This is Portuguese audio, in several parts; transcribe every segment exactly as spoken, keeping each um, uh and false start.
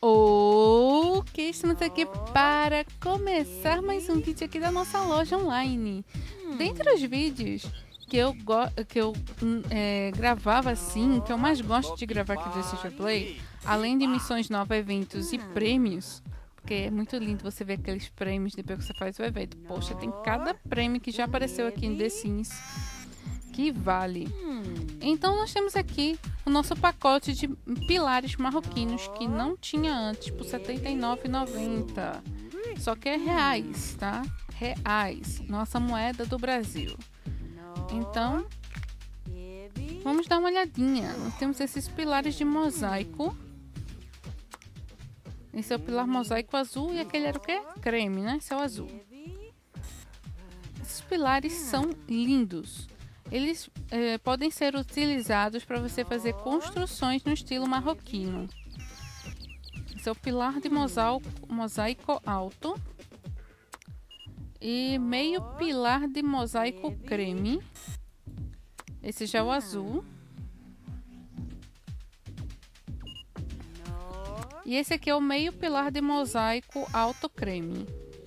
Ok, estamos aqui para começar mais um vídeo aqui da nossa loja online. Dentre os vídeos que eu, que eu é, gravava assim, que eu mais gosto de gravar aqui do Stitcher Play, além de missões novas, eventos e prêmios, porque é muito lindo você ver aqueles prêmios depois que você faz o evento. Poxa, tem cada prêmio que já apareceu aqui no The Sims que vale. Então nós temos aqui o nosso pacote de pilares marroquinos que não tinha antes por setenta e nove reais e noventa centavos. Só que é reais, tá? Reais, nossa moeda do Brasil. Então, vamos dar uma olhadinha. Nós temos esses pilares de mosaico. Esse é o pilar mosaico azul e aquele era o quê? Creme, né? Esse é o azul. Esses pilares são lindos. Eles eh, podem ser utilizados para você fazer construções no estilo marroquino. Esse é o pilar de mosaico, mosaico alto. E meio pilar de mosaico creme. Esse já é o azul. E esse aqui é o meio pilar de mosaico alto creme.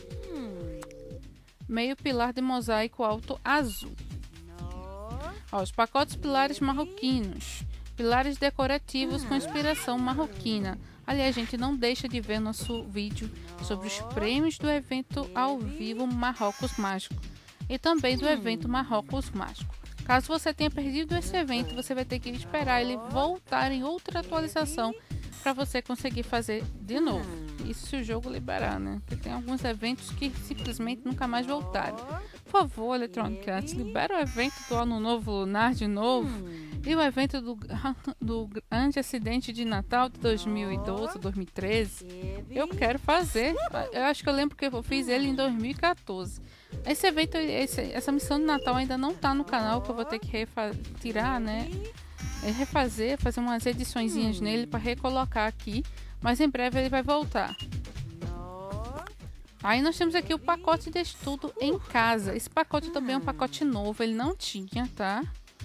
Meio pilar de mosaico alto azul. Ó, os pacotes pilares marroquinos. Pilares decorativos com inspiração marroquina. Aliás, gente, não deixa de ver nosso vídeo sobre os prêmios do evento ao vivo Marrocos Mágico. E também do evento Marrocos Mágico. Caso você tenha perdido esse evento, você vai ter que esperar ele voltar em outra atualização para você conseguir fazer de novo. Isso se o jogo liberar, né? Porque tem alguns eventos que simplesmente nunca mais voltaram. Por favor, Electronic Arts, libera o evento do Ano Novo Lunar de novo. E o evento do, do grande acidente de Natal de dois mil e doze, dois mil e treze. Eu quero fazer. Eu acho que eu lembro que eu fiz ele em dois mil e quatorze. Esse evento, esse, essa missão de Natal ainda não tá no canal, que eu vou ter que tirar, né? É refazer, fazer umas ediçõezinhas nele para recolocar aqui. Mas em breve ele vai voltar. Aí nós temos aqui o pacote de estudo em casa. Esse pacote também é um pacote novo, ele não tinha, tá?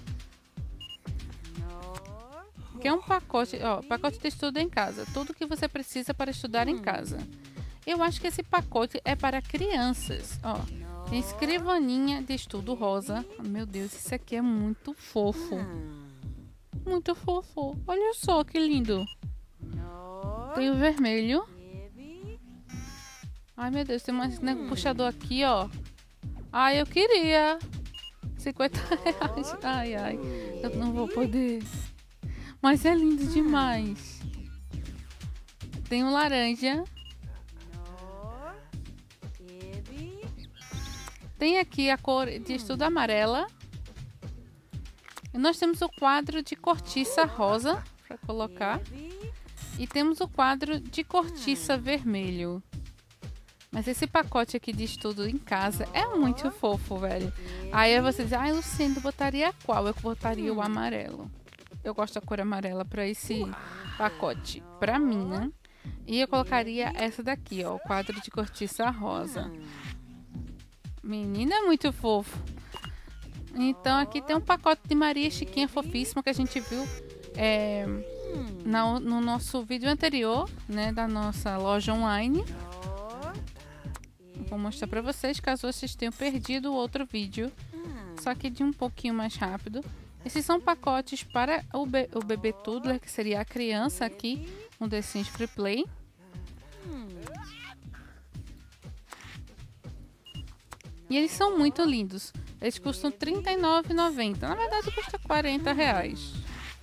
Que é um pacote, ó, pacote de estudo em casa. Tudo que você precisa para estudar em casa. Eu acho que esse pacote é para crianças, ó. Tem escrivaninha de estudo rosa. Meu Deus, isso aqui é muito fofo. Muito fofo. Olha só que lindo. Tem o vermelho. Ai, meu Deus, tem mais um puxador aqui, ó. Ai, eu queria. cinquenta reais. Ai, ai. Eu não vou poder. Mas é lindo demais. Tem o laranja. Tem aqui a cor de estudo amarela. E nós temos o quadro de cortiça rosa para colocar. E temos o quadro de cortiça vermelho. Mas esse pacote aqui de estudo em casa é muito fofo, velho. Aí você diz, ai, Lucindo, botaria qual? Eu botaria o amarelo. Eu gosto da cor amarela para esse pacote. Pra mim, né? E eu colocaria essa daqui, ó. O quadro de cortiça rosa. Menina, é muito fofo. Então aqui tem um pacote de Maria Chiquinha fofíssima que a gente viu é, na, no nosso vídeo anterior, né? Da nossa loja online. Vou mostrar pra vocês, caso vocês tenham perdido o outro vídeo. Só que de um pouquinho mais rápido. Esses são pacotes para o, be o bebê toddler, que seria a criança aqui no The Sims Free Play. E eles são muito lindos. Eles custam trinta e nove reais e noventa centavos. Na verdade, custa quarenta reais.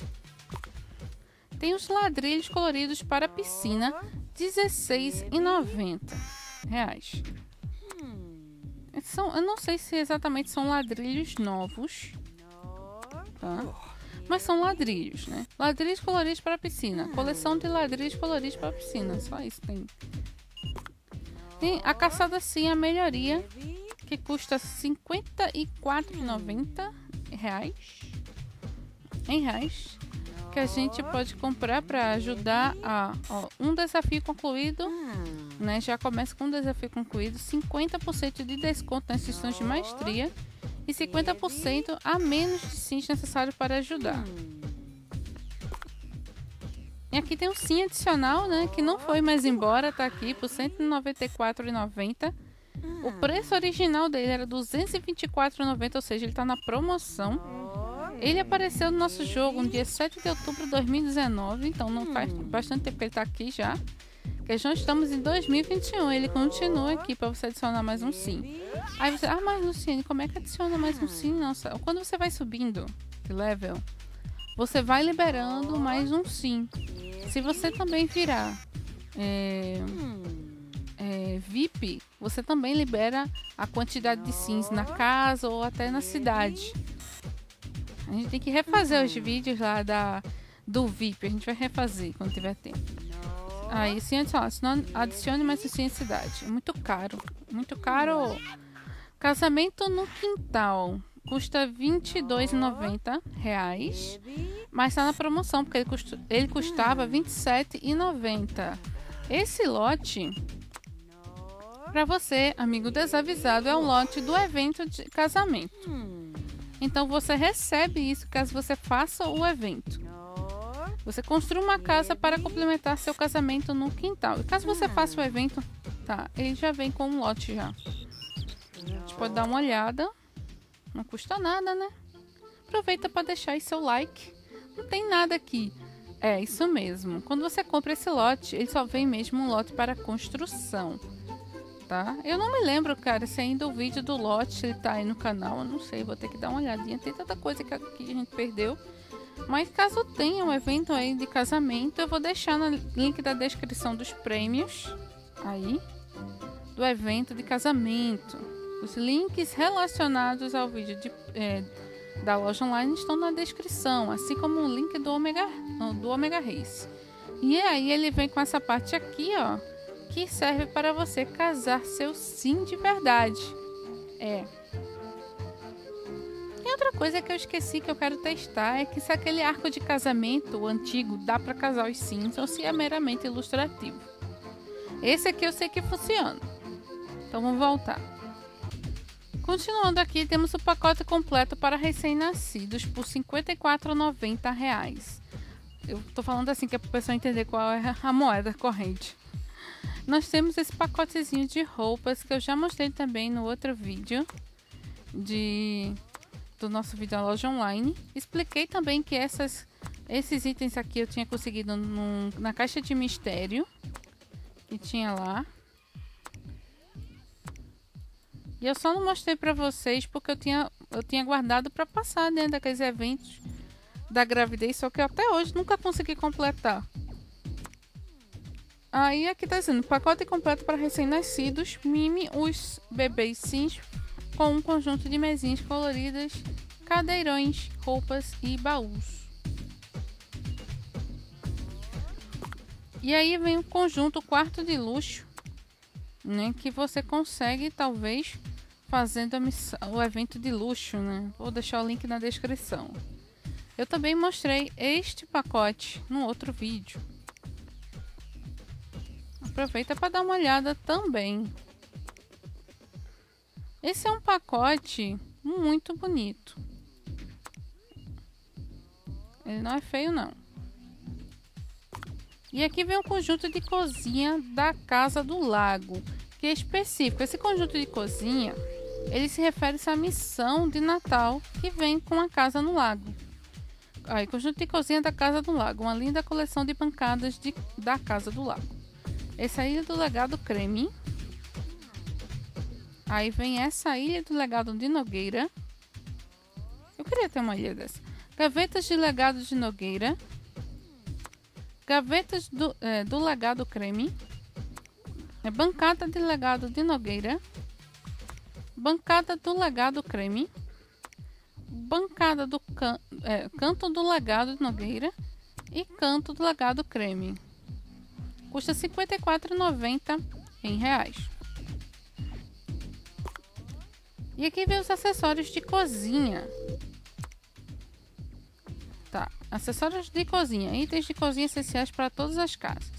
Tem os ladrilhos coloridos para a piscina, dezesseis reais e noventa centavos. São, eu não sei se exatamente são ladrilhos novos, tá? Mas são ladrilhos, né? Ladrilhos coloridos para a piscina. Coleção de ladrilhos coloridos para a piscina. Só isso tem. Tem a caçada sim, a melhoria, que custa cinquenta e quatro reais e noventa centavos em reais. Que a gente pode comprar para ajudar a ó, um desafio concluído, né? Já começa com um desafio concluído, cinquenta por cento de desconto nas sessões de maestria e cinquenta por cento a menos de sims necessários para ajudar. E aqui tem um sim adicional, né? Que não foi mais embora, tá aqui por cento e noventa e quatro reais e noventa centavos. O preço original dele era duzentos e vinte e quatro reais e noventa centavos, ou seja, ele tá na promoção. Ele apareceu no nosso jogo no dia sete de outubro de dois mil e dezenove, então não faz bastante tempo que ele tá aqui já. Que já estamos em dois mil e vinte e um, ele continua aqui para você adicionar mais um sim. Aí você, ah, mas Luciane, como é que adiciona mais um sim? Nossa, quando você vai subindo de level, você vai liberando mais um sim. Se você também virar é, é, V I P, você também libera a quantidade de sims na casa ou até na cidade. A gente tem que refazer os vídeos lá da, do V I P. A gente vai refazer quando tiver tempo. Aí sim, adicione, adicione mais sim em cidade. É muito caro. Muito caro. Casamento no quintal. Custa vinte e dois reais e noventa centavos. Mas está na promoção, porque ele, custo, ele custava vinte e sete reais e noventa centavos. Esse lote, para você, amigo desavisado, é um lote do evento de casamento. Então você recebe isso caso você faça o evento. Você construa uma casa para complementar seu casamento no quintal. E caso você faça o evento, tá, ele já vem com um lote já. A gente pode dar uma olhada. Não custa nada, né? Aproveita para deixar aí seu like. Não tem nada aqui. É, isso mesmo. Quando você compra esse lote, ele só vem mesmo um lote para construção. Tá? Eu não me lembro, cara, se ainda o vídeo do lote ele tá aí no canal. Eu não sei, vou ter que dar uma olhadinha. Tem tanta coisa que a gente perdeu. Mas caso tenha um evento aí de casamento, eu vou deixar no link da descrição dos prêmios aí do evento de casamento. Os links relacionados ao vídeo de, é, da loja online estão na descrição, assim como o link do Omega, do Omega Race. E aí ele vem com essa parte aqui, ó, que serve para você casar seu sim de verdade. É. E outra coisa que eu esqueci que eu quero testar é que se aquele arco de casamento antigo dá para casar os sims ou se é meramente ilustrativo. Esse aqui eu sei que funciona. Então vamos voltar. Continuando aqui, temos o pacote completo para recém-nascidos por cinquenta e quatro reais e noventa centavos. Eu tô falando assim que é para o pessoal entender qual é a moeda corrente. Nós temos esse pacotezinho de roupas que eu já mostrei também no outro vídeo de... do nosso vídeo da loja online. Expliquei também que essas, esses itens aqui eu tinha conseguido num, na caixa de mistério que tinha lá. E eu só não mostrei pra vocês porque eu tinha, eu tinha guardado pra passar dentro daqueles eventos da gravidez, só que eu até hoje nunca consegui completar. Aí aqui tá dizendo, pacote completo para recém-nascidos, mime os bebês sims com um conjunto de mesinhas coloridas, cadeirões, roupas e baús. E aí vem o conjunto quarto de luxo, né, que você consegue talvez fazendo a missão, o evento de luxo, né? Vou deixar o link na descrição. Eu também mostrei este pacote no outro vídeo. Aproveita para dar uma olhada também. Esse é um pacote muito bonito. Ele não é feio, não. E aqui vem um conjunto de cozinha da Casa do Lago, que é específico. Esse conjunto de cozinha, ele se refere à missão de Natal que vem com a Casa no Lago. Aí, conjunto de cozinha da Casa do Lago, uma linda coleção de bancadas de, da Casa do Lago. Essa ilha do legado creme. Aí vem essa ilha do legado de Nogueira. Eu queria ter uma ilha dessa. Gavetas de legado de Nogueira. Gavetas do, é, do legado creme. É, bancada de legado de Nogueira. Bancada do legado creme. Bancada do can, é, canto do legado de Nogueira. E canto do legado creme. Custa cinquenta e quatro reais e noventa centavos em reais. E aqui vem os acessórios de cozinha. Tá, acessórios de cozinha. Itens de cozinha essenciais para todas as casas.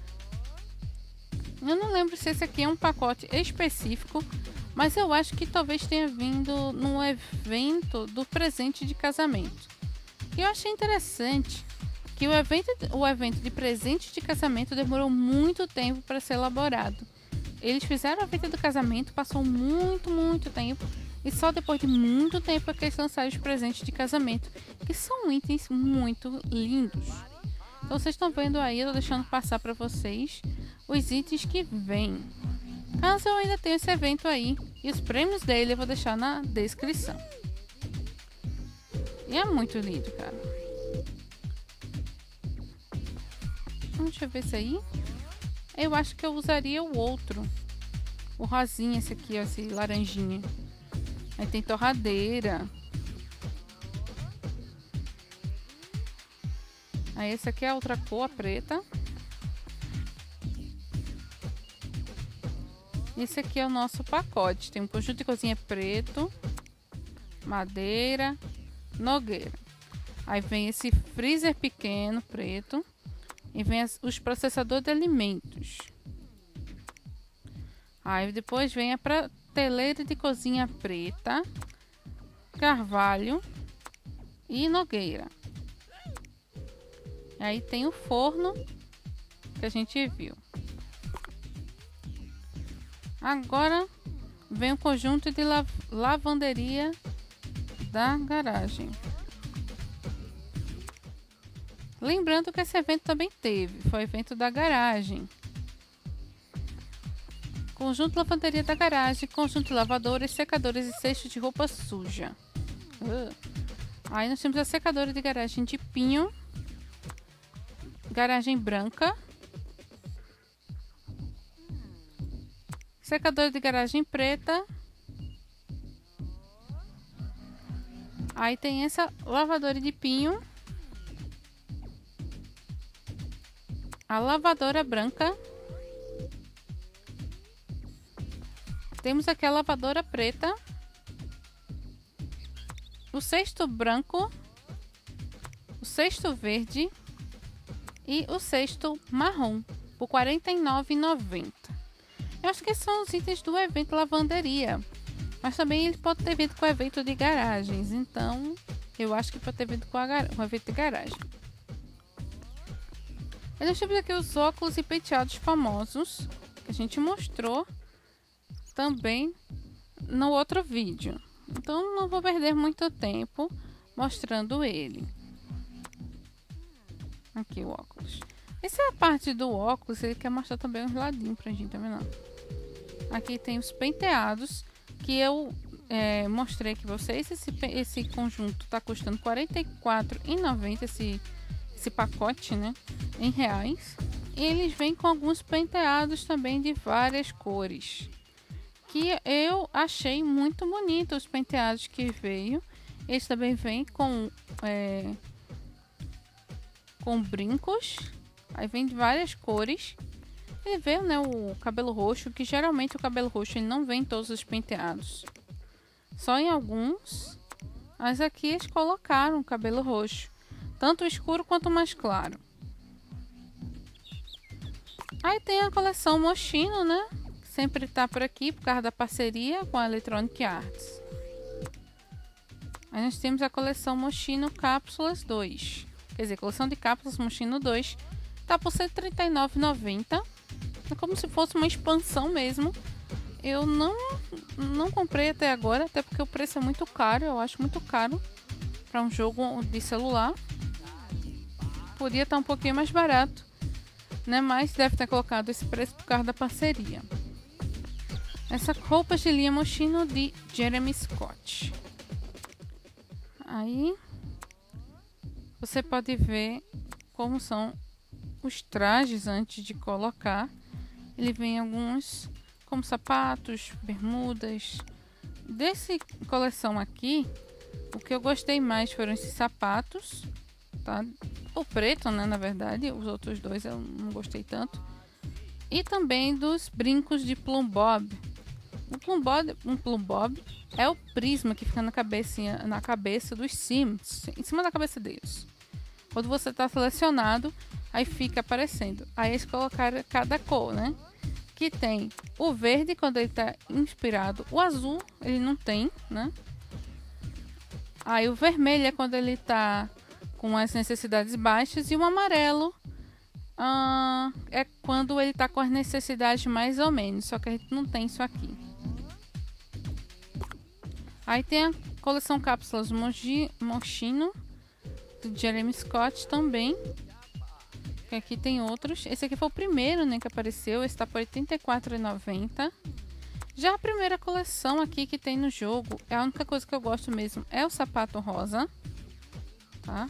Eu não lembro se esse aqui é um pacote específico, mas eu acho que talvez tenha vindo no evento do presente de casamento. E eu achei interessante que o evento, o evento de presente de casamento demorou muito tempo para ser elaborado. Eles fizeram o evento do casamento, passou muito, muito tempo, e só depois de muito tempo é que eles lançaram os presentes de casamento, que são itens muito lindos. Então vocês estão vendo aí, eu tô deixando passar para vocês os itens que vêm. Caso eu ainda tenha esse evento aí, e os prêmios dele eu vou deixar na descrição. E é muito lindo, cara. Deixa eu ver esse aí. Eu acho que eu usaria o outro. O rosinha, esse aqui, ó, esse laranjinha. Aí tem torradeira. Aí esse aqui é a outra cor, a preta. Esse aqui é o nosso pacote. Tem um conjunto de cozinha preto, madeira, nogueira. Aí vem esse freezer pequeno, preto. E vem as, os processadores de alimentos. Aí depois vem a prateleira de cozinha preta, carvalho e nogueira. Aí tem o forno que a gente viu. Agora vem o conjunto de lav lavanderia da garagem. Lembrando que esse evento também teve, foi o evento da garagem. Conjunto de lavanderia da garagem, conjunto de lavadores, secadores e cestos de roupa suja. Uh. Aí nós temos a secadora de garagem de pinho, garagem branca, secadora de garagem preta. Aí tem essa lavadora de pinho, a lavadora branca. Temos aqui a lavadora preta, o cesto branco, o cesto verde e o cesto marrom por quarenta e nove reais e noventa centavos. Eu acho que esses são os itens do evento lavanderia, mas também ele pode ter vindo com o evento de garagens, então eu acho que pode ter vindo com, a com o evento de garagem. E nós temos aqui os óculos e penteados famosos que a gente mostrou também no outro vídeo. Então não vou perder muito tempo mostrando ele. Aqui o óculos. Essa é a parte do óculos, ele quer mostrar também uns ladinhos pra gente, tá vendo? Aqui tem os penteados que eu é, mostrei aqui pra vocês. Esse, esse conjunto tá custando quarenta e quatro reais e noventa centavos, esse, esse pacote, né? Em reais. E eles vêm com alguns penteados também de várias cores, que eu achei muito bonito os penteados que veio. Eles também vêm com é, com brincos. Aí vem de várias cores. E veio, né, o cabelo roxo, que geralmente o cabelo roxo ele não vem em todos os penteados, só em alguns. Mas aqui eles colocaram o cabelo roxo, tanto o escuro quanto o mais claro. Aí tem a coleção Moschino, né? Sempre tá por aqui por causa da parceria com a Electronic Arts. Aí nós temos a coleção Moschino Cápsulas dois. Quer dizer, coleção de cápsulas Moschino dois. Tá por cento e trinta e nove reais e noventa centavos. É como se fosse uma expansão mesmo. Eu não, não comprei até agora, até porque o preço é muito caro. Eu acho muito caro para um jogo de celular. Podia estar um pouquinho mais barato, né? Mas deve ter colocado esse preço por causa da parceria. Essa roupa de linha Moschino de Jeremy Scott. Aí você pode ver como são os trajes antes de colocar. Ele vem alguns como sapatos, bermudas. Desse coleção aqui, o que eu gostei mais foram esses sapatos, tá? O preto, né, na verdade, os outros dois eu não gostei tanto. E também dos brincos de Plum Bob. O Plum Bob, um Plum Bob é o prisma que fica na cabecinha, na cabeça dos Sims, em cima da cabeça deles. Quando você está selecionado, aí fica aparecendo. Aí eles colocaram cada cor, né? Que tem o verde quando ele está inspirado, o azul ele não tem, né? Aí o vermelho é quando ele está com as necessidades baixas. E o amarelo uh, é quando ele tá com as necessidades mais ou menos. Só que a gente não tem isso aqui. Aí tem a coleção cápsulas Moji, Moschino, do Jeremy Scott também. Que aqui tem outros. Esse aqui foi o primeiro, né, que apareceu. Esse tá por oitenta e quatro reais e noventa centavos. Já a primeira coleção aqui que tem no jogo, é a única coisa que eu gosto mesmo, é o sapato rosa. Tá?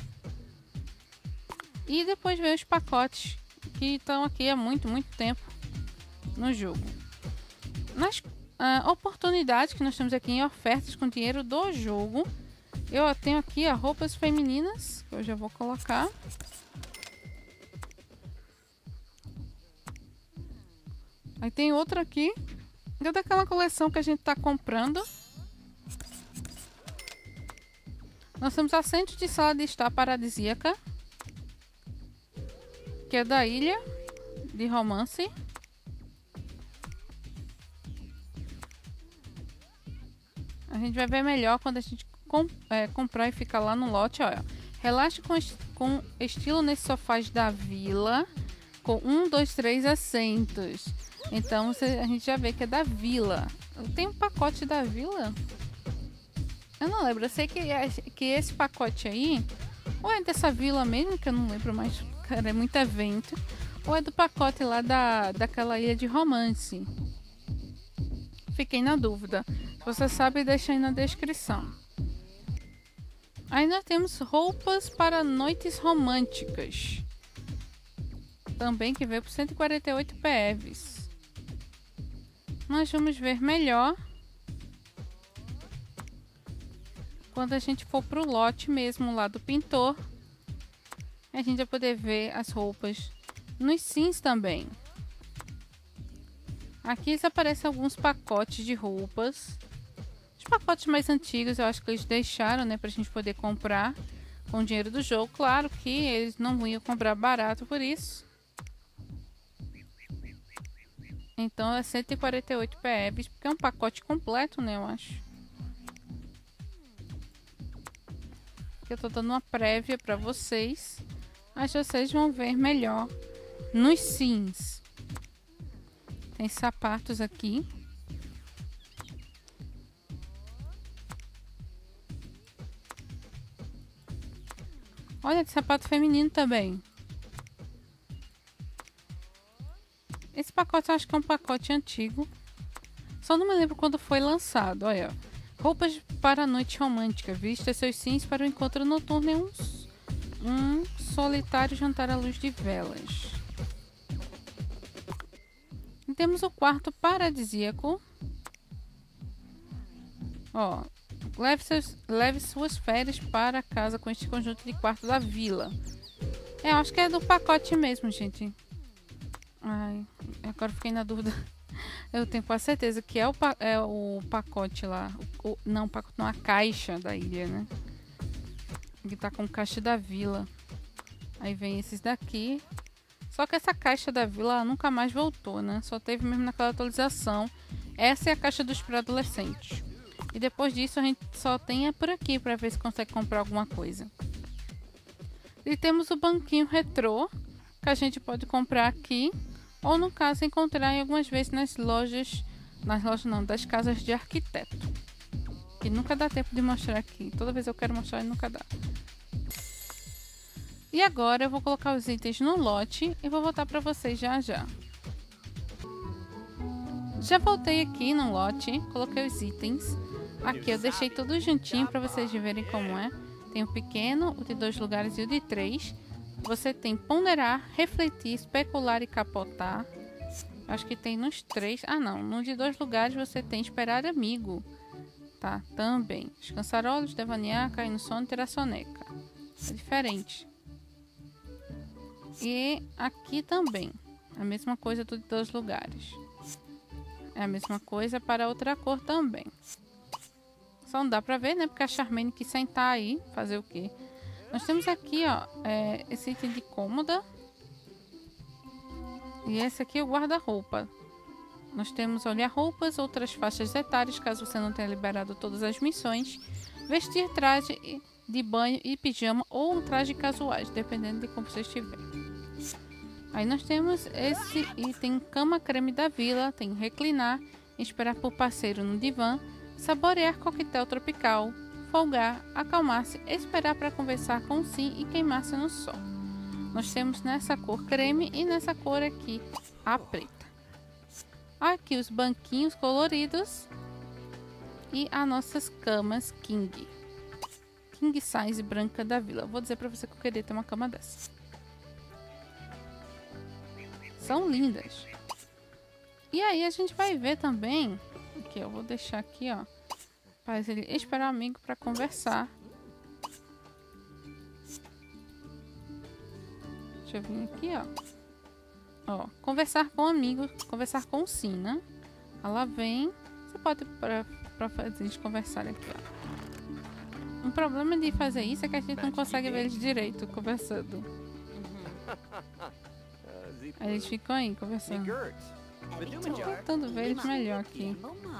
E depois vem os pacotes que estão aqui há muito, muito tempo no jogo. Nas uh, oportunidades que nós temos aqui em ofertas com dinheiro do jogo, eu tenho aqui as roupas femininas, que eu já vou colocar. Aí tem outra aqui, é daquela coleção que a gente tá comprando. Nós temos assento de sala de estar paradisíaca, que é da Ilha de Romance. A gente vai ver melhor quando a gente comp é, comprar e ficar lá no lote. Olha, relaxe com, est com estilo nesses sofás da Vila, com um, dois, três assentos. Então você, a gente já vê que é da Vila. Tem um pacote da Vila? Eu não lembro. Eu sei que, é, que esse pacote aí, ou é dessa Vila mesmo, que eu não lembro mais, cara, é muito evento. Ou é do pacote lá da, daquela Ilha de Romance. Fiquei na dúvida. Se você sabe, deixa aí na descrição. Aí nós temos roupas para noites românticas. Também que veio por cento e quarenta e oito P E Vs. Nós vamos ver melhor quando a gente for pro lote mesmo lá do pintor. A gente vai poder ver as roupas nos sims também. Aqui aparecem alguns pacotes de roupas. Os pacotes mais antigos eu acho que eles deixaram, né, pra gente poder comprar com o dinheiro do jogo. Claro que eles não iam comprar barato por isso. Então é cento e quarenta e oito P E Vs, porque é um pacote completo, né, eu acho. Eu tô dando uma prévia pra vocês, mas vocês vão ver melhor nos sims. Tem sapatos aqui. Olha, de sapato feminino também. Esse pacote eu acho que é um pacote antigo. Só não me lembro quando foi lançado. Olha, roupas para a noite romântica. Vista seus sims para o encontro noturno em um, um solitário jantar à luz de velas. E temos o quarto paradisíaco. Ó, leve, seus, leve suas férias para casa com este conjunto de quarto da Vila. É, eu acho que é do pacote mesmo, gente. Ai, agora fiquei na dúvida. Eu tenho quase certeza que é o, é o pacote lá. O, não, o pacote não, a caixa da ilha, né? Que tá com caixa da Vila. Aí vem esses daqui. Só que essa caixa da Vila nunca mais voltou, né? Só teve mesmo naquela atualização. Essa é a caixa dos pré-adolescentes. E depois disso a gente só tem é por aqui pra ver se consegue comprar alguma coisa. E temos o banquinho retrô, que a gente pode comprar aqui. Ou no caso encontrar em algumas vezes nas lojas, nas lojas não, das casas de arquiteto. Que nunca dá tempo de mostrar aqui. Toda vez eu quero mostrar e nunca dá. E agora eu vou colocar os itens no lote e vou voltar para vocês já já. Já voltei aqui no lote, coloquei os itens. Aqui eu deixei tudo juntinho para vocês verem como é. Tem o pequeno, o de dois lugares e o de três. Você tem ponderar, refletir, especular e capotar. Acho que tem nos três. Ah, não. No de dois lugares você tem esperar amigo. Tá? Também. Descansar olhos, devanear, cair no sono e ter a soneca. É diferente. E aqui também. A mesma coisa do de dois lugares. É a mesma coisa para outra cor também. Só não dá pra ver, né? Porque a Charmaine quis sentar aí. Fazer o quê? Nós temos aqui, ó, é, esse item de cômoda. E esse aqui é o guarda-roupa. Nós temos olhar roupas, outras faixas etárias, caso você não tenha liberado todas as missões. Vestir traje e de banho e pijama ou um traje casuais, dependendo de como você estiver. Aí nós temos esse item cama creme da vila, tem reclinar, esperar por parceiro no divã, saborear coquetel tropical, folgar, acalmar-se, esperar para conversar com o sim e queimar-se no sol. Nós temos nessa cor creme e nessa cor aqui, a preta. Aqui os banquinhos coloridos e as nossas camas king. King size branca da vila. Vou dizer pra você que eu queria ter uma cama dessa. São lindas. E aí a gente vai ver também. Aqui eu vou deixar aqui, ó. Faz ele esperar o amigo pra conversar. Deixa eu vir aqui, ó. Ó, conversar com o amigo. Conversar com o sim, né? Ela vem. Você pode pra, pra fazer eles conversarem aqui, ó. Um problema de fazer isso é que a gente não consegue ver eles direito conversando. Aí eles ficam aí conversando. Tô tentando ver eles melhor aqui.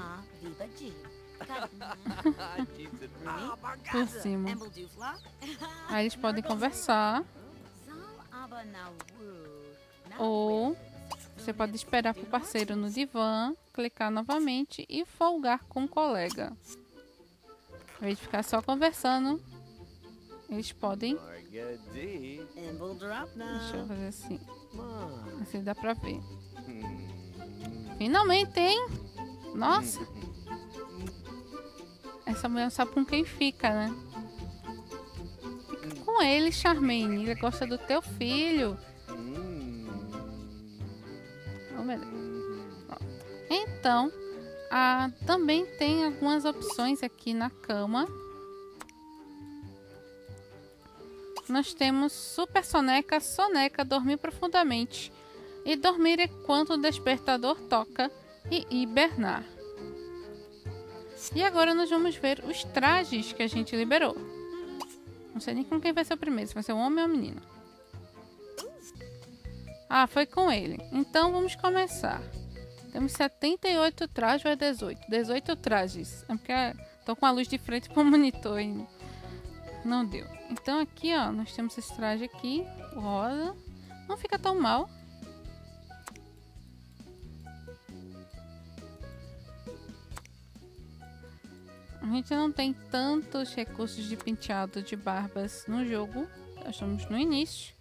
Por cima. Aí eles podem conversar. Ou você pode esperar pro parceiro no divã, clicar novamente e folgar com o colega. Ao invés de ficar só conversando, eles podem. Deixa eu fazer assim. Assim dá pra ver. Finalmente, hein? Nossa! Essa mulher não sabe com quem fica, né? Fica com ele, Charmaine. Ele gosta do teu filho. Oh, meu Deus. Então. Ah, também tem algumas opções aqui na cama. Nós temos super soneca, soneca, dormir profundamente e dormir enquanto o despertador toca e hibernar. E agora nós vamos ver os trajes que a gente liberou. Não sei nem com quem vai ser o primeiro, se vai ser um homem ou uma menina. Ah, foi com ele. Então vamos começar. Temos setenta e oito trajes ou é dezoito? dezoito trajes. É porque tô com a luz de frente para o monitor e não deu. Então aqui, ó, nós temos esse traje aqui, o rosa. Não fica tão mal. A gente não tem tantos recursos de penteado de barbas no jogo. Nós estamos no início.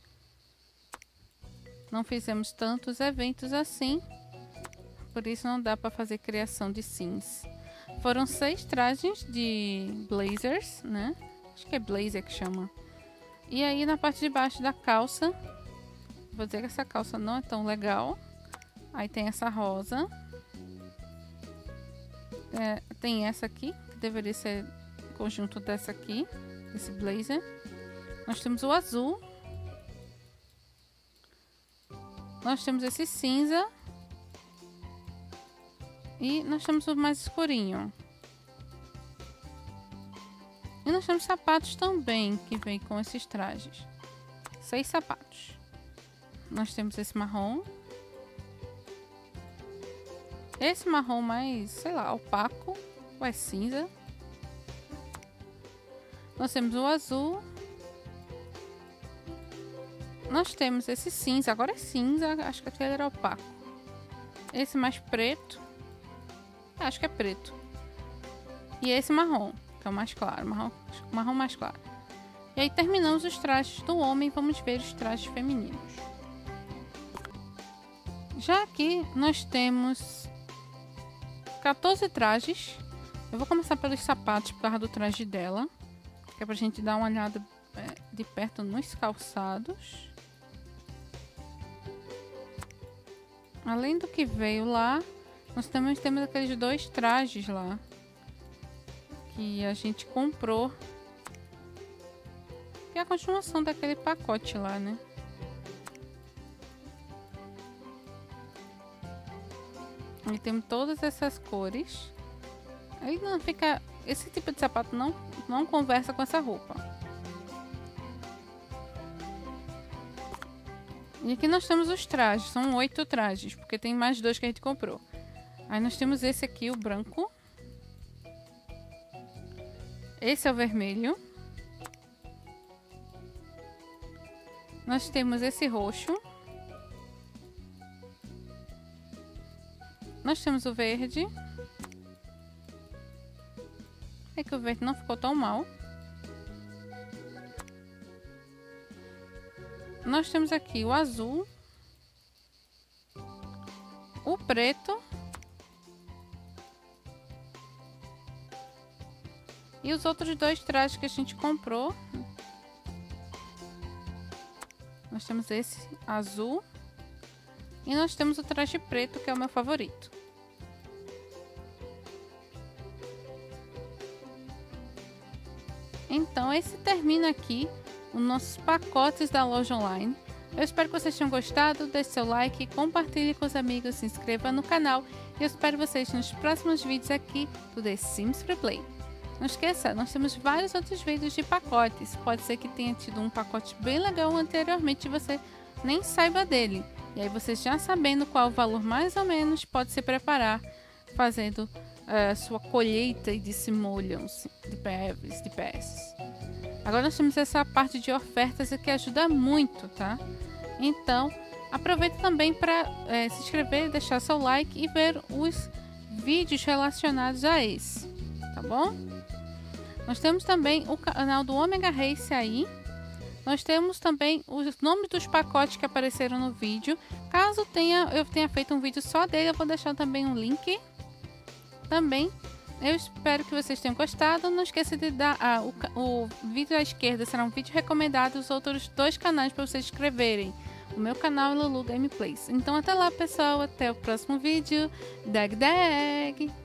Não fizemos tantos eventos assim. Por isso não dá para fazer criação de sims. Foram seis trajes de blazers, né? Acho que é blazer que chama. E aí na parte de baixo da calça, vou dizer que essa calça não é tão legal. Aí tem essa rosa. É, tem essa aqui, que deveria ser conjunto dessa aqui, esse blazer. Nós temos o azul. Nós temos esse cinza. E nós temos o mais escurinho. E nós temos sapatos também, que vem com esses trajes. Seis sapatos. Nós temos esse marrom. Esse marrom mais, sei lá, opaco. Ou é cinza. Nós temos o azul. Nós temos esse cinza. Agora é cinza, acho que aquele era opaco. Esse mais preto. Acho que é preto. E esse marrom, que é o mais claro. Marrom, marrom mais claro. E aí terminamos os trajes do homem. Vamos ver os trajes femininos. Já aqui nós temos quatorze trajes. Eu vou começar pelos sapatos por causa do traje dela. Que é pra gente dar uma olhada é, de perto nos calçados. Além do que veio lá, nós também temos aqueles dois trajes lá. Que a gente comprou. Que é a continuação daquele pacote lá, né? E temos todas essas cores. Aí não fica... Esse tipo de sapato não, não conversa com essa roupa. E aqui nós temos os trajes. São oito trajes, porque tem mais dois que a gente comprou. Aí nós temos esse aqui, o branco. Esse é o vermelho. Nós temos esse roxo. Nós temos o verde. É que o verde não ficou tão mal. Nós temos aqui o azul. O preto. E os outros dois trajes que a gente comprou. Nós temos esse azul. E nós temos o traje preto, que é o meu favorito. Então, esse termina aqui os nossos pacotes da loja online. Eu espero que vocês tenham gostado. Deixe seu like, compartilhe com os amigos, se inscreva no canal. E eu espero vocês nos próximos vídeos aqui do The Sims Free Play. Não esqueça, nós temos vários outros vídeos de pacotes. Pode ser que tenha tido um pacote bem legal anteriormente e você nem saiba dele. E aí você já sabendo qual o valor mais ou menos, pode se preparar fazendo a uh, sua colheita de simoleons, de peves, de peças. Agora nós temos essa parte de ofertas que ajuda muito, tá? Então, aproveita também para é, se inscrever, deixar seu like e ver os vídeos relacionados a esse, tá bom? Nós temos também o canal do Omega Race aí. Nós temos também os nomes dos pacotes que apareceram no vídeo. Caso tenha, eu tenha feito um vídeo só dele, eu vou deixar também um link. Também, eu espero que vocês tenham gostado. Não esqueça de dar ah, o, o vídeo à esquerda será um vídeo recomendado. Os outros dois canais para vocês inscreverem. O meu canal é Lulu Gameplays. Então até lá, pessoal. Até o próximo vídeo. Dag dag!